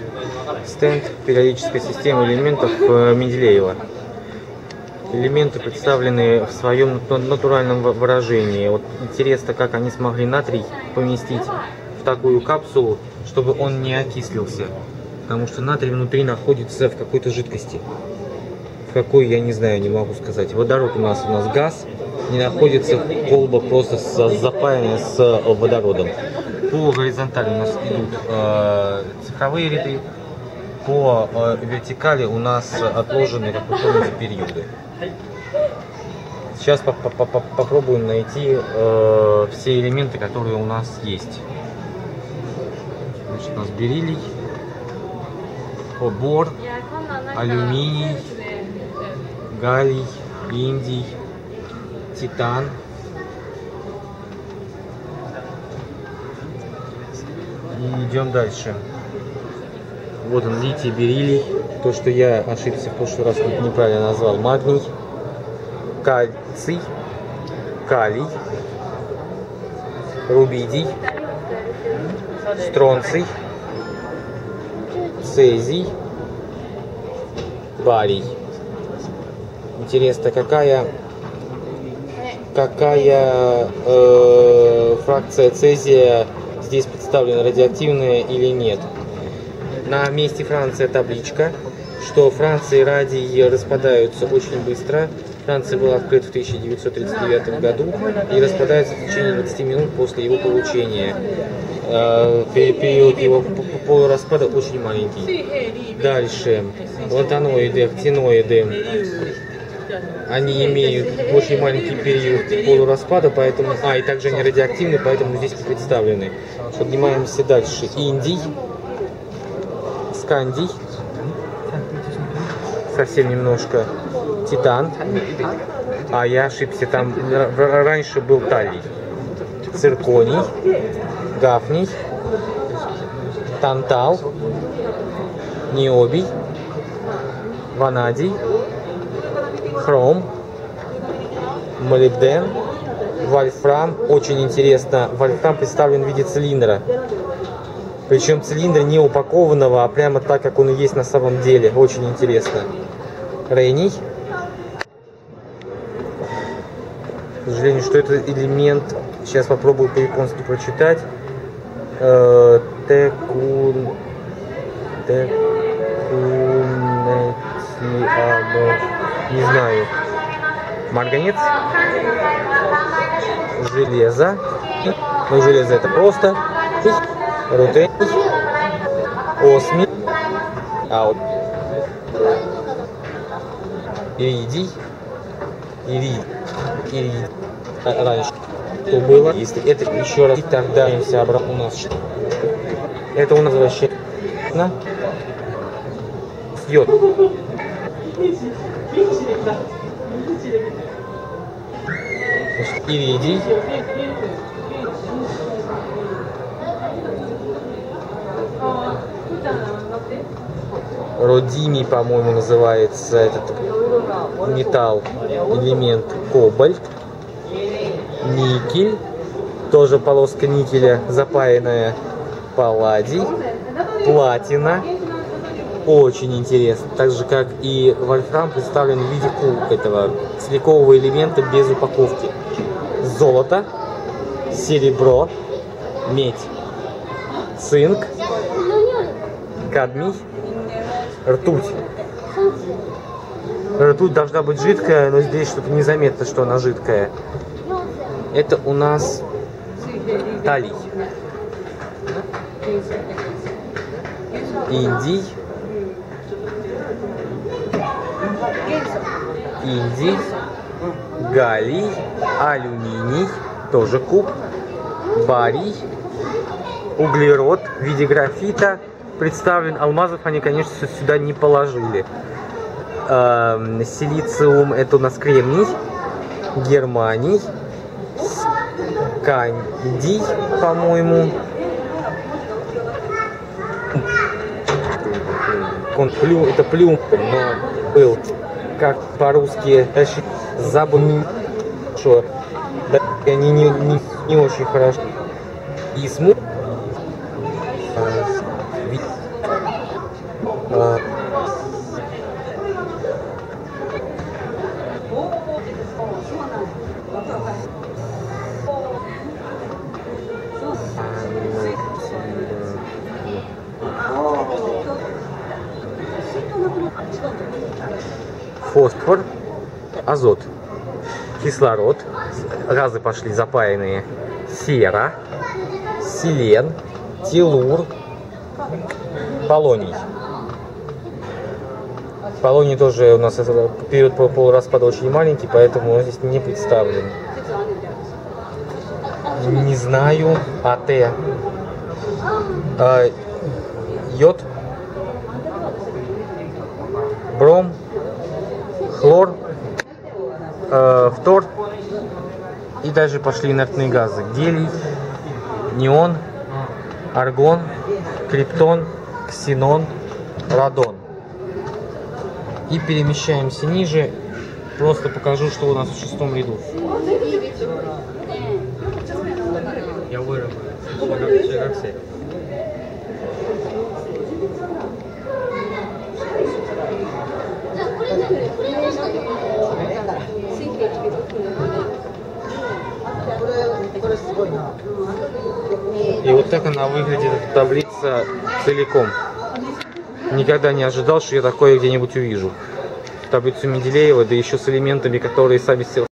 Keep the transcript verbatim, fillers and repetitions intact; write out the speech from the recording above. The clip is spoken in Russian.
Стенд периодической системы элементов Менделеева. Элементы представлены в своем натуральном выражении. Вот интересно, как они смогли натрий поместить в такую капсулу, чтобы он не окислился. Потому что натрий внутри находится в какой-то жидкости. В какой, я не знаю, не могу сказать. Водород у нас у нас газ, не находится колба просто запаянная с водородом. По горизонтали у нас идут э, цифровые ряды, по э, вертикали у нас отложены, как вы помните, периоды. Сейчас по -по -по попробуем найти э, все элементы, которые у нас есть. Значит, у нас бериллий, бор, алюминий, галлий, индий, титан. И идем дальше. Вот он, литий, бериллий. То, что я ошибся в прошлый раз, неправильно назвал. Магний, кальций, калий, рубидий, стронций, цезий, барий. Интересно, какая какая э, фракция цезия здесь представлена, радиоактивная или нет. На месте Франция табличка, что Франции радий распадаются очень быстро. Франция была открыта в тысяча девятьсот тридцать девятом году и распадается в течение двадцати минут после его получения. Период его полураспада очень маленький. Дальше. Лантаноиды, актиноиды. Они имеют очень маленький период полураспада, поэтому... А, и также они радиоактивны, поэтому здесь не представлены. Поднимаемся дальше. Индий. Скандий. Совсем немножко. Титан. А, я ошибся, там раньше был талий. Цирконий. Гафний. Тантал. Ниобий. Ванадий. Хром. Молибден. Вольфрам. Очень интересно. Вольфрам представлен в виде цилиндра. Причем цилиндра не упакованного, а прямо так, как он и есть на самом деле. Очень интересно. Рений. К сожалению, что это элемент. Сейчас попробую по-японски прочитать. Текун... Не знаю. Марганец. Железо. Ну, железо это просто. Рутений. Осмий. А вот. Иридий. Иридий. Иридий. Раньше. Что было? Если это еще раз, тогда обратно у нас. Это у нас возвращается на йод. Иридий. Родимий, по-моему, называется этот металл, элемент. Кобальт. Никель. Тоже полоска никеля запаянная. Палладий. Платина. Очень интересно. Так же, как и вольфрам представлен в виде этого силикового элемента без упаковки. Золото. Серебро. Медь. Цинк. Кадмий. Ртуть. Ртуть должна быть жидкая, но здесь что-то незаметно, что она жидкая. Это у нас талий. Индий. Индий. Галлий. Алюминий. Тоже куб. Барий. Углерод в виде графита. Представлен. Алмазов они, конечно, сюда не положили. Э, силициум это у нас кремний. Германий. Скандий, по-моему. Плюм, это плюм, но был как по-русски забыл, что да, они не, не, не очень хорошо. Исму. фосфор, азот, кислород, газы пошли запаянные, сера, селен, телур, полоний. Полоний тоже у нас период полураспада очень маленький, поэтому он здесь не представлен. Не знаю. АТ. А, йод. Бром. Хлор. А, фтор. И даже пошли инертные газы. Гелий. Неон. Аргон. Криптон. Ксенон. Радон. И перемещаемся ниже. Просто покажу, что у нас в шестом ряду. Я выровняю. И вот так она выглядит, эта таблица целиком. Никогда не ожидал, что я такое где-нибудь увижу. Таблицу Менделеева, да еще с элементами, которые сами